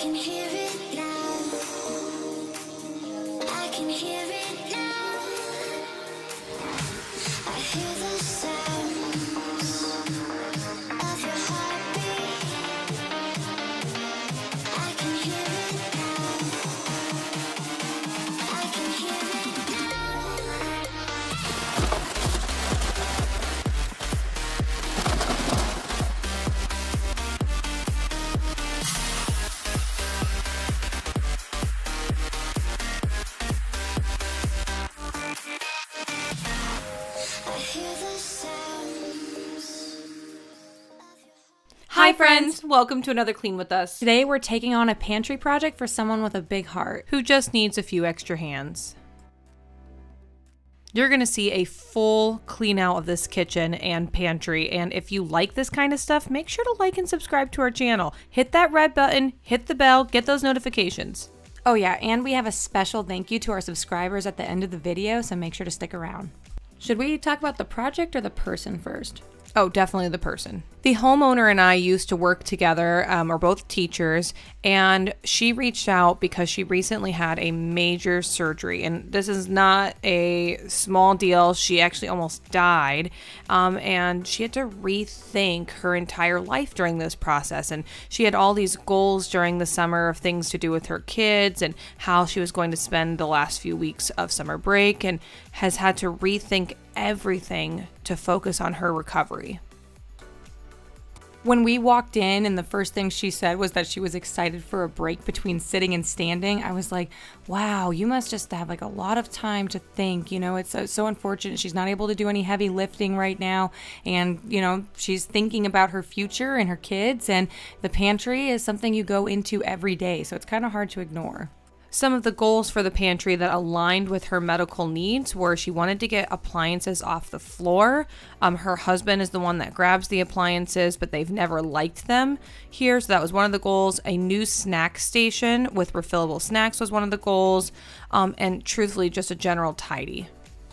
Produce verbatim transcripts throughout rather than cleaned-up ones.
can hear it now. I can hear it now. I hear the sounds of your heartbeat. I can hear it now. I can hear it now. I hear the sounds. Hi friends, welcome to another Clean With Us, Today we're taking on a pantry project for someone with a big heart. who just needs a few extra hands. You're going to see a full clean out of this kitchen and pantry, and if you like this kind of stuff, make sure to like and subscribe to our channel. Hit that red button, hit the bell, get those notifications. Oh yeah, and we have a special thank you to our subscribers at the end of the video, so make sure to stick around. Should we talk about the project or the person first? Oh, definitely the person. The homeowner and I used to work together, um, we're both teachers, and she reached out because she recently had a major surgery. And this is not a small deal. She actually almost died, um, and she had to rethink her entire life during this process. And she had all these goals during the summer of things to do with her kids and how she was going to spend the last few weeks of summer break, and has had to rethink everything to focus on her recovery. When we walked in and the first thing she said was that she was excited for a break between sitting and standing, I was like, wow, you must just have like a lot of time to think. You know, it's so, so unfortunate she's not able to do any heavy lifting right now. And, you know, she's thinking about her future and her kids, and the pantry is something you go into every day. So it's kind of hard to ignore. Some of the goals for the pantry that aligned with her medical needs were she wanted to get appliances off the floor. Um, her husband is the one that grabs the appliances, but they've never liked them here. So that was one of the goals. A new snack station with refillable snacks was one of the goals. Um, and truthfully, just a general tidy.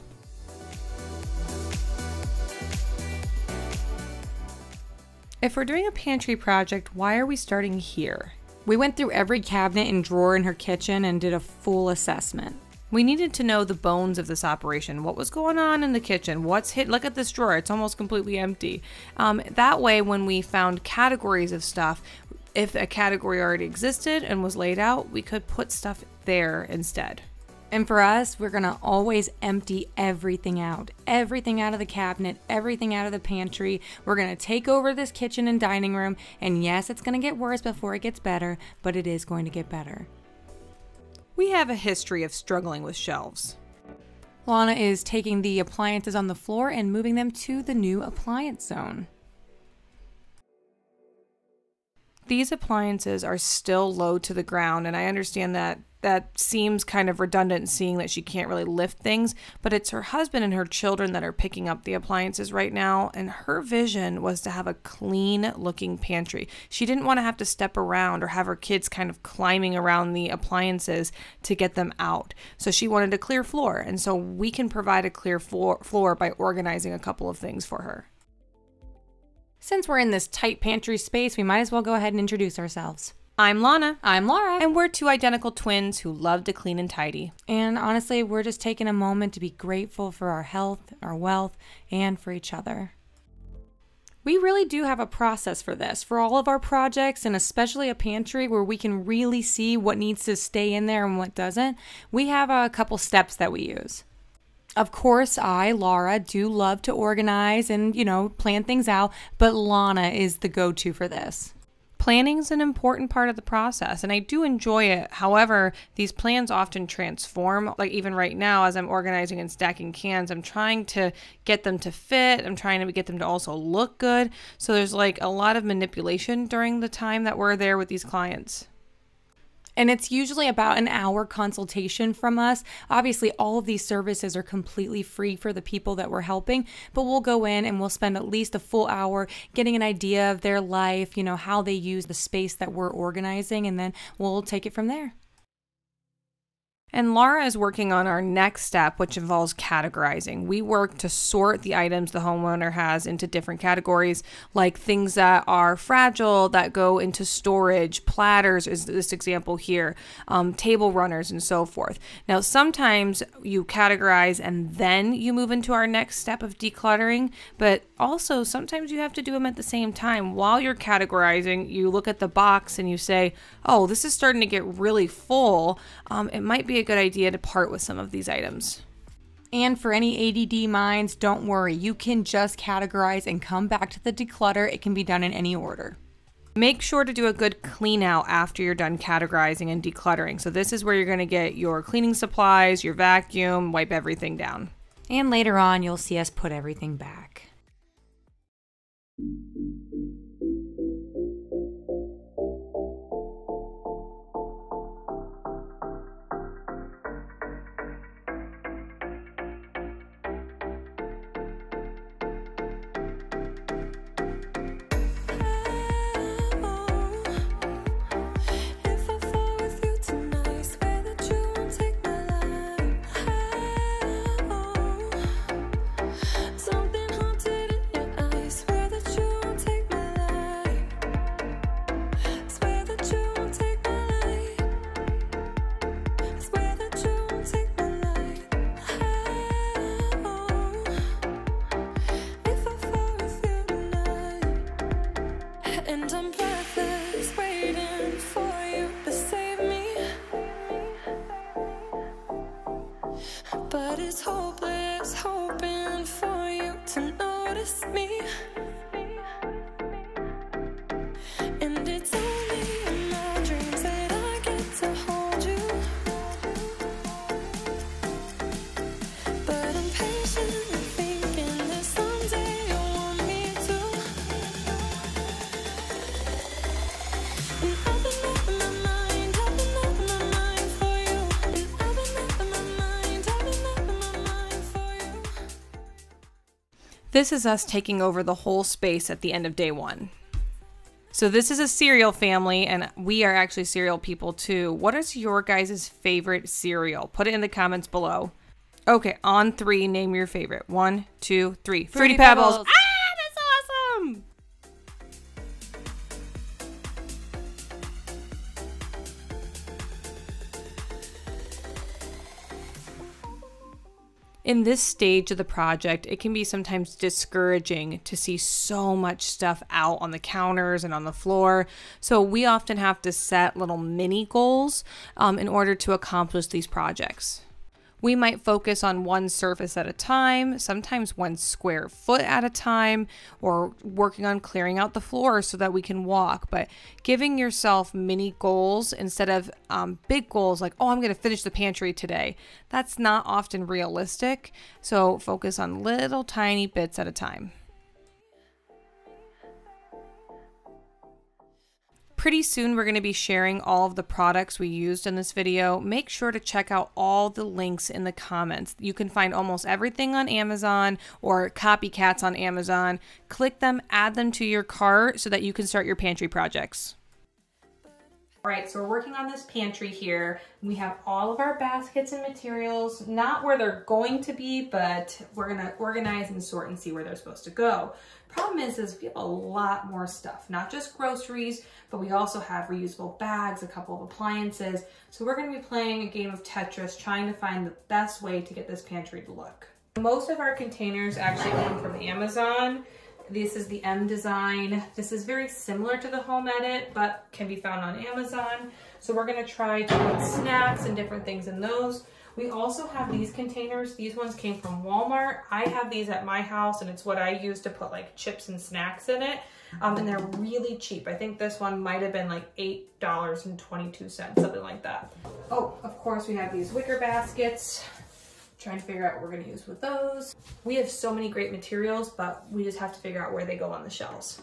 If we're doing a pantry project, why are we starting here? We went through every cabinet and drawer in her kitchen and did a full assessment. We needed to know the bones of this operation. What was going on in the kitchen? What's hit? Look at this drawer. It's almost completely empty. Um, that way, when we found categories of stuff, if a category already existed and was laid out, we could put stuff there instead. And for us, we're gonna always empty everything out. Everything out of the cabinet, everything out of the pantry. We're gonna take over this kitchen and dining room, and yes, it's gonna get worse before it gets better, but it is going to get better. We have a history of struggling with shelves. Lana is taking the appliances on the floor and moving them to the new appliance zone. These appliances are still low to the ground, and I understand that that seems kind of redundant, seeing that she can't really lift things, but it's her husband and her children that are picking up the appliances right now, and her vision was to have a clean looking pantry. She didn't want to have to step around or have her kids kind of climbing around the appliances to get them out. So she wanted a clear floor, and so we can provide a clear floor, floor by organizing a couple of things for her. Since we're in this tight pantry space, we might as well go ahead and introduce ourselves. I'm Lana. I'm Laura. And we're two identical twins who love to clean and tidy. And honestly, we're just taking a moment to be grateful for our health, our wealth, and for each other. We really do have a process for this, for all of our projects, and especially a pantry where we can really see what needs to stay in there and what doesn't. We have a couple steps that we use. Of course, I, Laura, do love to organize and, you know, plan things out, but Lana is the go-to for this. Planning is an important part of the process, and I do enjoy it. However, these plans often transform. Like even right now, as I'm organizing and stacking cans, I'm trying to get them to fit. I'm trying to get them to also look good. So there's like a lot of manipulation during the time that we're there with these clients. And it's usually about an hour consultation from us. Obviously, all of these services are completely free for the people that we're helping, but we'll go in and we'll spend at least a full hour getting an idea of their life, you know, how they use the space that we're organizing, and then we'll take it from there. And Laura is working on our next step, which involves categorizing. We work to sort the items the homeowner has into different categories, like things that are fragile that go into storage, platters is this example here, um, table runners, and so forth. Now, sometimes you categorize and then you move into our next step of decluttering, but also sometimes you have to do them at the same time. While you're categorizing, you look at the box and you say, oh, this is starting to get really full. Um, it might be a good idea to part with some of these items. And for any A D D minds, don't worry. You can just categorize and come back to the declutter. It can be done in any order. Make sure to do a good clean out after you're done categorizing and decluttering. So this is where you're going to get your cleaning supplies, your vacuum, wipe everything down. And later on, you'll see us put everything back. And I'm breathless, waiting for you to save me. But it's hopeless, hoping for you to notice me. And it's only in my dreams that I get to hold you. But I'm patiently thinking that someday you'll want me to. And I've been up in my mind, I've been up in my mind for you. And I've been up in my mind, I've been up in my mind for you. This is us taking over the whole space at the end of day one. So this is a cereal family, and we are actually cereal people too. What is your guys' favorite cereal? Put it in the comments below. Okay, on three, name your favorite. One, two, three. Fruity, Fruity Pebbles. Pebbles. Ah, that's awesome! In this stage of the project, it can be sometimes discouraging to see so much stuff out on the counters and on the floor. So we often have to set little mini goals um, in order to accomplish these projects. We might focus on one surface at a time, sometimes one square foot at a time, or working on clearing out the floor so that we can walk. But giving yourself mini goals instead of um, big goals like, oh, I'm going to finish the pantry today. That's not often realistic. So focus on little tiny bits at a time. Pretty soon we're going to be sharing all of the products we used in this video. Make sure to check out all the links in the comments. You can find almost everything on Amazon or copycats on Amazon. Click them, add them to your cart so that you can start your pantry projects. All right, so we're working on this pantry here. We have all of our baskets and materials, not where they're going to be, but we're gonna organize and sort and see where they're supposed to go. Problem is, is we have a lot more stuff, not just groceries, but we also have reusable bags, a couple of appliances. So we're gonna be playing a game of Tetris, trying to find the best way to get this pantry to look. Most of our containers actually come from Amazon. This is the M design. This is very similar to the Home Edit, but can be found on Amazon. So we're gonna try to put snacks and different things in those. We also have these containers. These ones came from Walmart. I have these at my house, and it's what I use to put like chips and snacks in it. Um, and they're really cheap. I think this one might have been like eight dollars and twenty-two cents, something like that. Oh, of course we have these wicker baskets. Trying to figure out what we're gonna use with those. We have so many great materials, but we just have to figure out where they go on the shelves.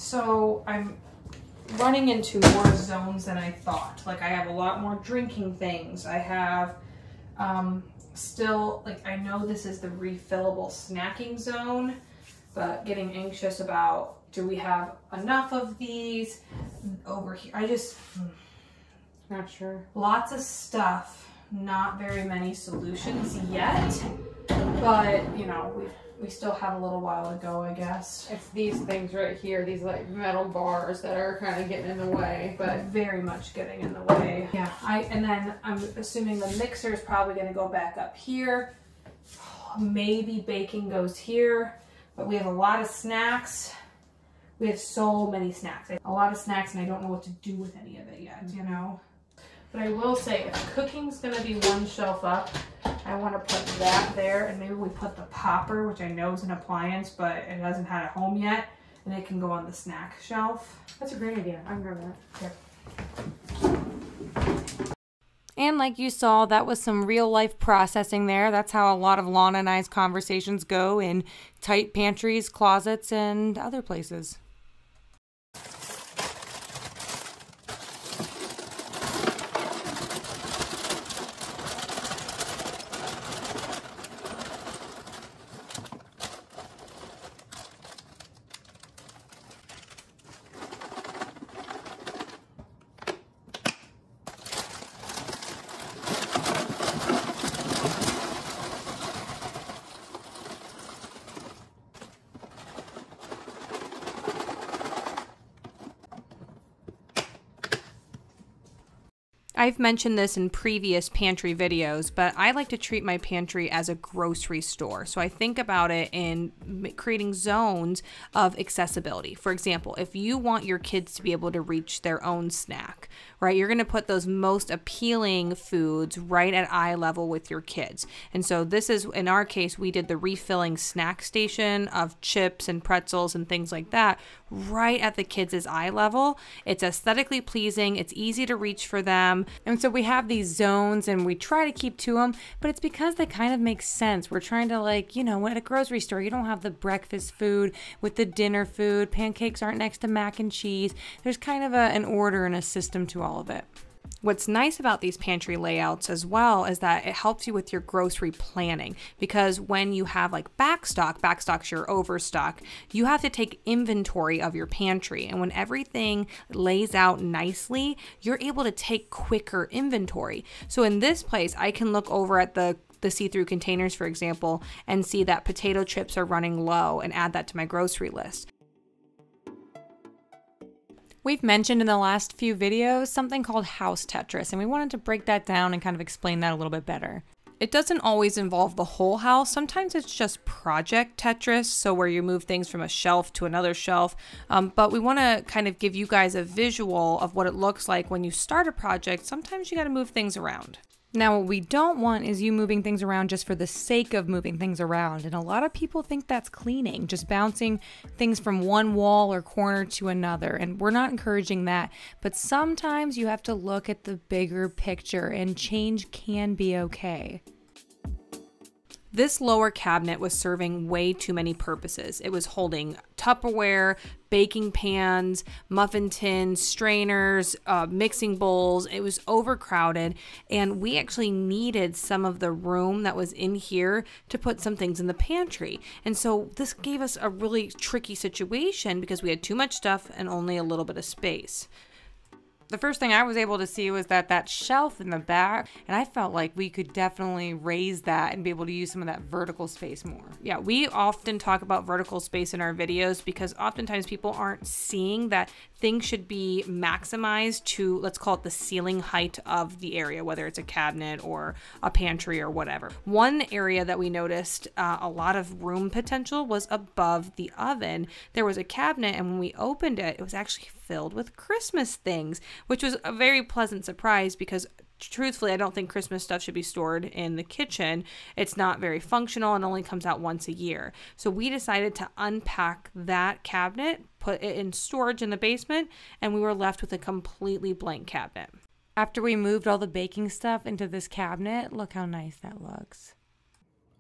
So I'm running into more zones than I thought. Like I have a lot more drinking things. I have um, still, like I know this is the refillable snacking zone, but getting anxious about, do we have enough of these over here? I just, Not sure. lots of stuff, not very many solutions yet, but you know, we we still have a little while to go, I guess. It's these things right here, these like metal bars that are kind of getting in the way, But but very much getting in the way. Yeah, I and then I'm assuming the mixer is probably going to go back up here. Maybe baking goes here, but we have a lot of snacks. We have so many snacks, a lot of snacks, and I don't know what to do with any of it yet, you know? But I will say, if cooking's gonna be one shelf up, I wanna put that there, and maybe we put the popper, which I know is an appliance, but it hasn't had a home yet, and it can go on the snack shelf. that's a great idea. I can grab that. Here. And like you saw, that was some real life processing there. That's how a lot of Lana and I's conversations go in tight pantries, closets, and other places. I've mentioned this in previous pantry videos, but I like to treat my pantry as a grocery store. So I think about it in creating zones of accessibility. For example, if you want your kids to be able to reach their own snack, right, you're going to put those most appealing foods right at eye level with your kids. And so this is, in our case, we did the refilling snack station of chips and pretzels and things like that right at the kids' eye level. It's aesthetically pleasing. It's easy to reach for them. And so we have these zones and we try to keep to them, but it's because they kind of make sense. We're trying to, like, you know, at a grocery store, you don't have the breakfast food with the dinner food. Pancakes aren't next to mac and cheese. There's kind of a, an order and a system to all of it. What's nice about these pantry layouts as well is that it helps you with your grocery planning, because when you have like backstock, backstock's your overstock, you have to take inventory of your pantry. And when everything lays out nicely, you're able to take quicker inventory. So in this place, I can look over at the the see-through containers, for example, and see that potato chips are running low and add that to my grocery list. We've mentioned in the last few videos something called house Tetris, and we wanted to break that down and kind of explain that a little bit better. It doesn't always involve the whole house. Sometimes it's just project Tetris, so where you move things from a shelf to another shelf. Um, but we want to kind of give you guys a visual of what it looks like when you start a project. Sometimes you got to move things around. Now, what we don't want is you moving things around just for the sake of moving things around. And a lot of people think that's cleaning, just bouncing things from one wall or corner to another. And we're not encouraging that. But sometimes you have to look at the bigger picture, and change can be okay. This lower cabinet was serving way too many purposes. It was holding Tupperware, baking pans, muffin tins, strainers, uh, mixing bowls. It was overcrowded, and we actually needed some of the room that was in here to put some things in the pantry. And so this gave us a really tricky situation because we had too much stuff and only a little bit of space. The first thing I was able to see was that that shelf in the back, and I felt like we could definitely raise that and be able to use some of that vertical space more. Yeah, we often talk about vertical space in our videos because oftentimes people aren't seeing that things should be maximized to, let's call it the ceiling height of the area, whether it's a cabinet or a pantry or whatever. One area that we noticed uh, a lot of room potential was above the oven. There was a cabinet, and when we opened it, it was actually filled with Christmas things, which was a very pleasant surprise because truthfully, I don't think Christmas stuff should be stored in the kitchen. It's not very functional and only comes out once a year. So we decided to unpack that cabinet, put it in storage in the basement, and we were left with a completely blank cabinet. After we moved all the baking stuff into this cabinet, look how nice that looks.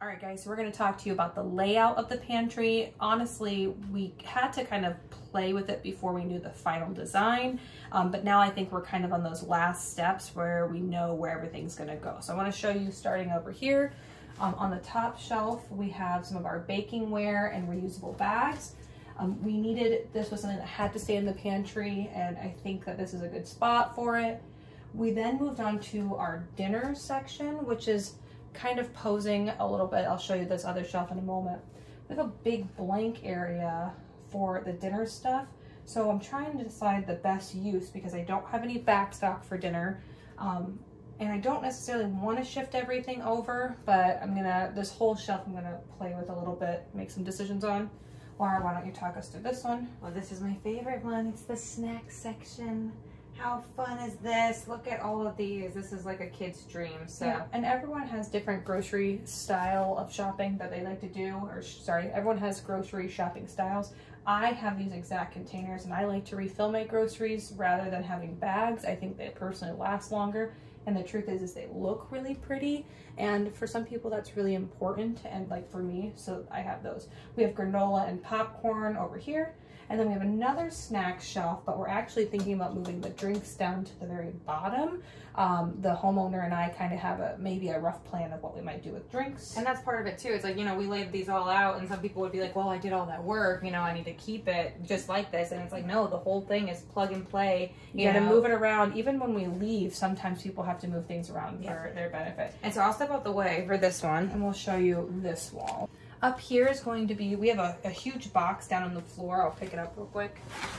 All right, guys, so we're going to talk to you about the layout of the pantry. Honestly, we had to kind of play with it before we knew the final design, um, but now I think we're kind of on those last steps where we know where everything's going to go. So I want to show you starting over here. Um, on the top shelf, we have some of our baking ware and reusable bags. Um, we needed, this was something that had to stay in the pantry, and I think that this is a good spot for it. We then moved on to our dinner section, which is kind of posing a little bit. I'll show you this other shelf in a moment. We have a big blank area for the dinner stuff. So I'm trying to decide the best use because I don't have any backstock for dinner. Um, and I don't necessarily want to shift everything over, but I'm gonna, this whole shelf I'm gonna play with a little bit, make some decisions on. Laura, why don't you talk us through this one? Well, this is my favorite one. It's the snack section. How fun is this? Look at all of these. This is like a kid's dream. So, yeah, and everyone has different grocery style of shopping that they like to do, or sorry, everyone has grocery shopping styles. I have these exact containers and I like to refill my groceries rather than having bags. I think they personally last longer. And the truth is, is they look really pretty. And for some people that's really important, and like for me, so I have those. We have granola and popcorn over here. And then we have another snack shelf, but we're actually thinking about moving the drinks down to the very bottom. Um, the homeowner and I kind of have a maybe a rough plan of what we might do with drinks. And that's part of it too. It's like, you know, we laid these all out and some people would be like, well, I did all that work, you know, I need to keep it just like this. And it's like, no, the whole thing is plug and play. You You gotta know? move it around. Even when we leave, sometimes people have to move things around Yeah. for their benefit. And so I'll step out the way for this one. And we'll show you this wall. Up here is going to be, we have a, a huge box down on the floor. I'll pick it up real quick.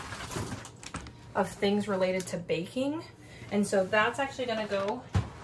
Of things related to baking. And so that's actually gonna go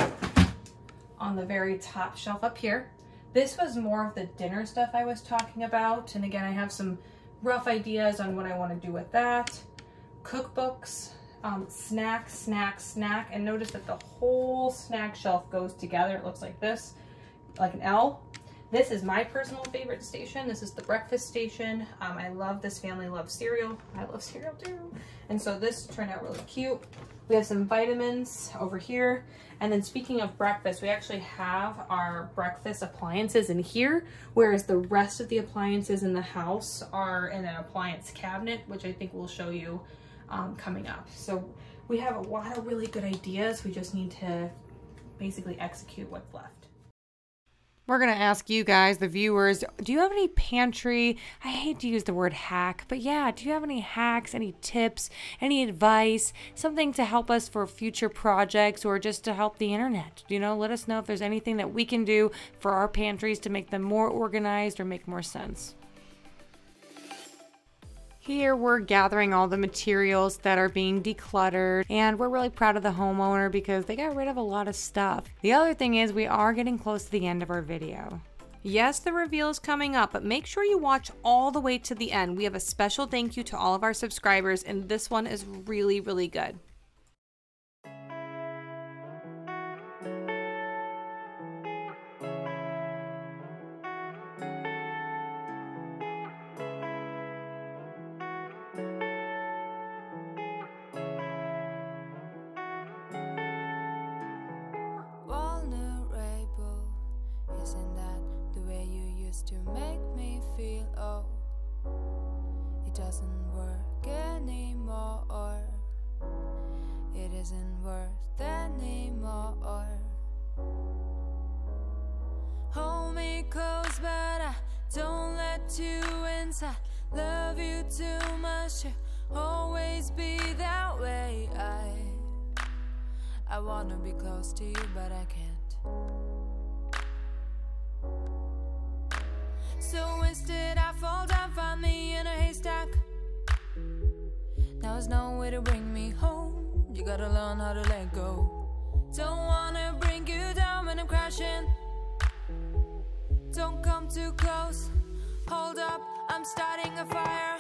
on the very top shelf up here. This was more of the dinner stuff I was talking about. And again, I have some rough ideas on what I wanna do with that. Cookbooks, um, snack, snack, snack. And notice that the whole snack shelf goes together. It looks like this, like an L. This is my personal favorite station. This is the breakfast station. Um, I love this family, loves cereal. I love cereal too. And so this turned out really cute. We have some vitamins over here. And then speaking of breakfast, we actually have our breakfast appliances in here, whereas the rest of the appliances in the house are in an appliance cabinet, which I think we'll show you um, coming up. So we have a lot of really good ideas. We just need to basically execute what's left. We're going to ask you guys, the viewers, do you have any pantry? I hate to use the word hack, but yeah, do you have any hacks, any tips, any advice, something to help us for future projects or just to help the internet? You know, let us know if there's anything that we can do for our pantries to make them more organized or make more sense. Here we're gathering all the materials that are being decluttered, and we're really proud of the homeowner because they got rid of a lot of stuff. The other thing is we are getting close to the end of our video. Yes, the reveal is coming up, but make sure you watch all the way to the end. We have a special thank you to all of our subscribers, and this one is really, really good. Walnut rainbow, isn't that the way you used to make me feel? Oh, it doesn't work anymore. It isn't worth anymore. Hold me close, but I don't let you inside. Love you too much to always be that way. I I wanna be close to you, but I can't. So instead I fall down, find me in a haystack. Now there's no way to bring me home. You gotta learn how to let go. Don't wanna bring you down when I'm crashing. Don't come too close. Hold up, I'm starting a fire.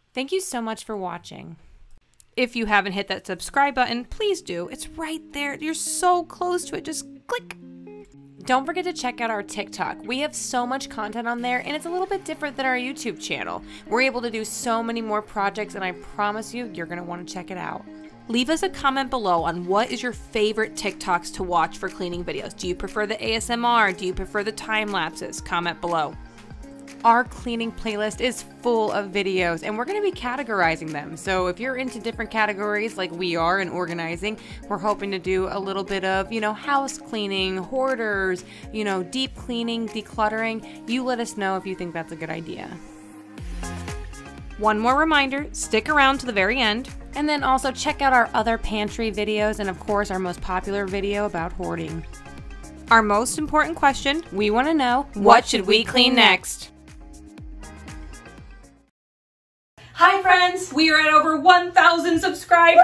Thank you so much for watching. If you haven't hit that subscribe button, please do. It's right there. You're so close to it. Just click. Don't forget to check out our TikTok. We have so much content on there, and it's a little bit different than our YouTube channel. We're able to do so many more projects, and I promise you, you're going to want to check it out. Leave us a comment below on what is your favorite TikToks to watch for cleaning videos. Do you prefer the A S M R? Do you prefer the time lapses? Comment below. Our cleaning playlist is full of videos, and we're going to be categorizing them. So if you're into different categories like we are in organizing, we're hoping to do a little bit of, you know, house cleaning, hoarders, you know, deep cleaning, decluttering. You let us know if you think that's a good idea. One more reminder, stick around to the very end. And then also check out our other pantry videos, and of course our most popular video about hoarding. Our most important question, we want to know, what should we clean next? Hi friends, we are at over one thousand subscribers.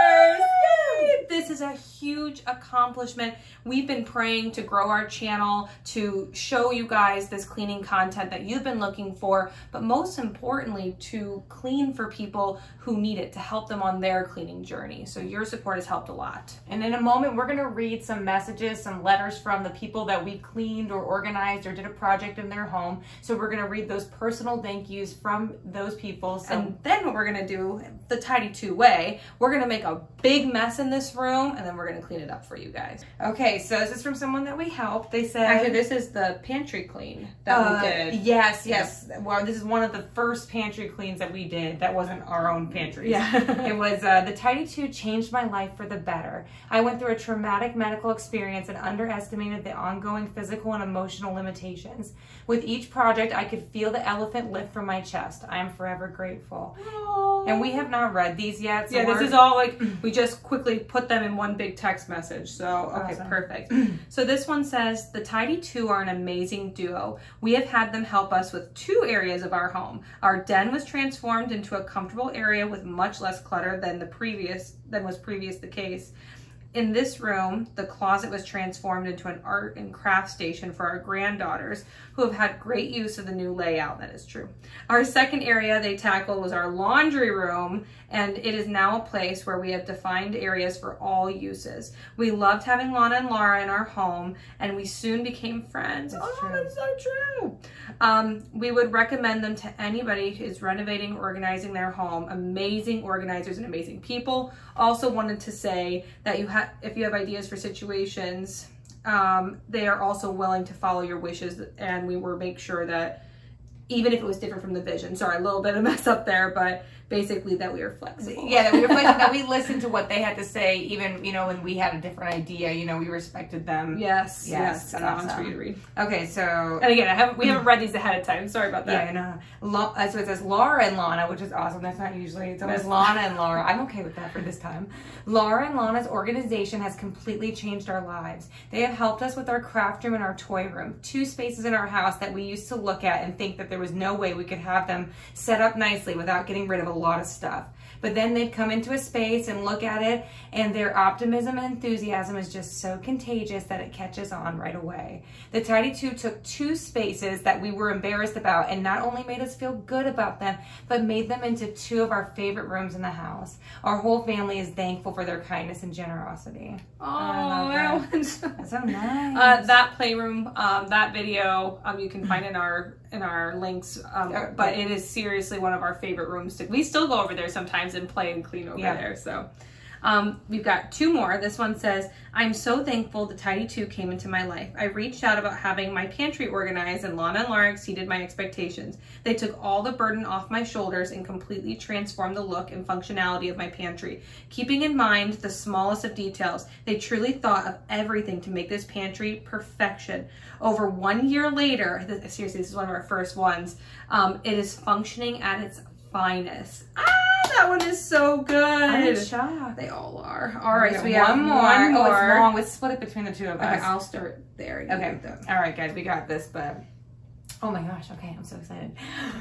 Yay! This is a huge accomplishment. We've been praying to grow our channel, to show you guys this cleaning content that you've been looking for, but most importantly, to clean for people who need it, to help them on their cleaning journey. So your support has helped a lot. And in a moment, we're gonna read some messages, some letters from the people that we cleaned or organized or did a project in their home. So we're gonna read those personal thank yous from those people. So and then what we're gonna do, the Tidy two way, we're gonna make a big mess in this room, and then we're gonna clean it up for you guys. Okay, so this is from someone that we helped. They said, actually, this is the pantry clean that uh, we did. Yes, yes. Yeah. Well, this is one of the first pantry cleans that we did. That wasn't our own pantry. Yeah. It was uh, the Tidy two changed my life for the better. I went through a traumatic medical experience and underestimated the ongoing physical and emotional limitations. With each project, I could feel the elephant lift from my chest. I am forever grateful. Aww. And we have not read these yet. So yeah, this is all like, we just quickly put them in one big text message. So, okay, awesome. Perfect. So this one says, the Tidy two are an amazing duo. We have had them help us with two areas of our home. Our den was transformed into a comfortable area with much less clutter than the previous, than was previous the case. In this room, the closet was transformed into an art and craft station for our granddaughters, who have had great use of the new layout. That is true. Our second area they tackled was our laundry room, and it is now a place where we have defined areas for all uses. We loved having Lana and Lara in our home, and we soon became friends. That's oh, true. That's so true. Um, we would recommend them to anybody who is renovating, organizing their home. Amazing organizers and amazing people. Also wanted to say that you have, if you have ideas for situations, um, they are also willing to follow your wishes, and we will make sure that even if it was different from the vision, sorry, a little bit of mess up there, but basically that we were flexible. Yeah, that we were flexible, that we listened to what they had to say, even, you know, when we had a different idea, you know, we respected them. Yes, yes, yes, that's that awesome. one's for you to read. Okay, so. And again, I haven't, we haven't read these ahead of time, sorry about that. Yeah, I know. La- so it says Laura and Lana, which is awesome. That's not usually, it's always Lana and Laura. I'm okay with that for this time. Laura and Lana's organization has completely changed our lives. They have helped us with our craft room and our toy room, two spaces in our house that we used to look at and think that there was no way we could have them set up nicely without getting rid of a lot of stuff. But then they'd come into a space and look at it, and their optimism and enthusiasm is just so contagious that it catches on right away. The Tidy two took two spaces that we were embarrassed about and not only made us feel good about them, but made them into two of our favorite rooms in the house. Our whole family is thankful for their kindness and generosity. Oh, that one's that's so nice. Uh, that playroom, um, that video, um, you can find in our in our links. Um, oh, but yeah. It is seriously one of our favorite rooms. To, we still go over there sometimes and play and clean over yeah. there. So. Um, we've got two more. This one says, I'm so thankful the Tidy two came into my life. I reached out about having my pantry organized, and Lana and Lara exceeded my expectations. They took all the burden off my shoulders and completely transformed the look and functionality of my pantry. Keeping in mind the smallest of details, they truly thought of everything to make this pantry perfection. Over one year later, this, seriously, this is one of our first ones, um, it is functioning at its finest. Ah! That one is so good. I'm shocked. They all are. All right, okay, so we one have more. one more. Oh, it's long. Let's split it between the two of us. Okay, I'll start there. Okay. All right, guys, we got this, but oh my gosh. Okay, I'm so excited.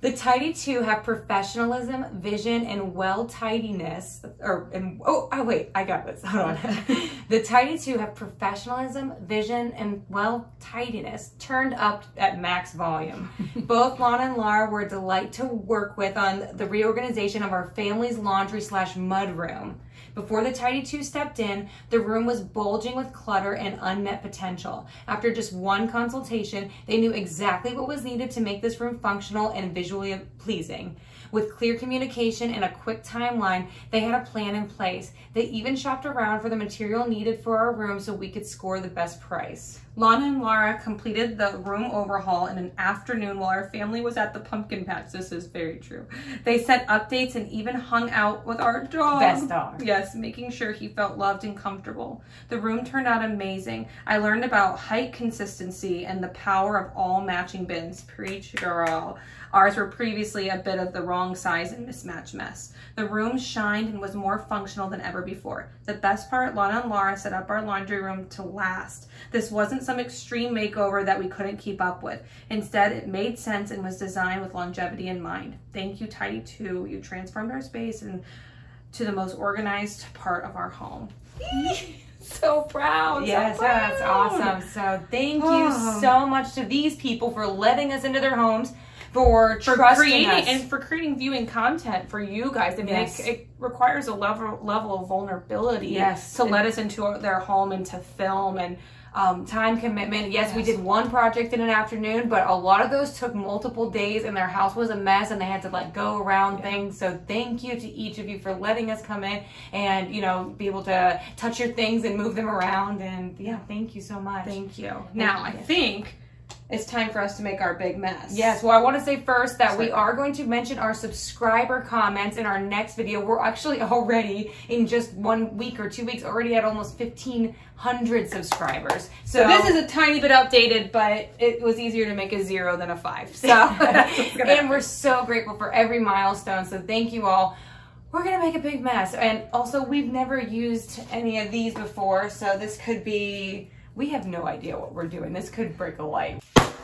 The Tidy Two have professionalism, vision, and well-tidiness. Or, and, oh, oh, wait, I got this. Hold on. The Tidy Two have professionalism, vision, and well-tidiness turned up at max volume. Both Lana and Lara were a delight to work with on the reorganization of our family's laundry slash mud room. Before the Tidy Two stepped in, the room was bulging with clutter and unmet potential. After just one consultation, they knew exactly what was needed to make this room functional and visually pleasing. With clear communication and a quick timeline, they had a plan in place. They even shopped around for the material needed for our room so we could score the best price. Lana and Lara completed the room overhaul in an afternoon while our family was at the pumpkin patch. This is very true. They sent updates and even hung out with our dog. Best dog. Yes, making sure he felt loved and comfortable. The room turned out amazing. I learned about height consistency and the power of all matching bins. Preach, girl. Ours were previously a bit of the wrong size and mismatched mess. The room shined and was more functional than ever before. The best part, Lana and Lara set up our laundry room to last. This wasn't some extreme makeover that we couldn't keep up with. Instead, it made sense and was designed with longevity in mind. Thank you, Tidy Two. You transformed our space and to the most organized part of our home. So proud. Yes, so proud. that's awesome. So thank you Oh. so much to these people for letting us into their homes, for, For trusting creating us. and for creating viewing content for you guys. I mean, Yes. it, it requires a level level of vulnerability. Yes. To let us into their home and to film and um, Time commitment. Yes, we Yes. did one project in an afternoon, but a lot of those took multiple days and their house was a mess and they had to like go around Yeah. things. So thank you to each of you for letting us come in and, you know, be able to touch your things and move them around. And yeah, thank you so much. Thank you. Now, I think it's time for us to make our big mess. Yes, well, I want to say first that we Sorry. are going to mention our subscriber comments in our next video. We're actually already, in just one week or two weeks, already at almost fifteen hundred subscribers. So, So this is a tiny bit updated, but it was easier to make a zero than a five. So, and we're so grateful for every milestone. So thank you all. We're going to make a big mess. And also, we've never used any of these before. So this could be, we have no idea what we're doing. This could break a light.